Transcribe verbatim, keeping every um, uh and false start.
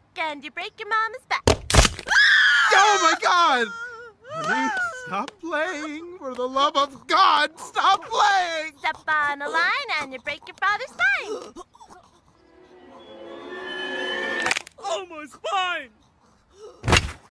and you break your mama's back. Oh, my God! Honey, stop playing. For the love of God, stop playing! Step on a line and you break your father's spine.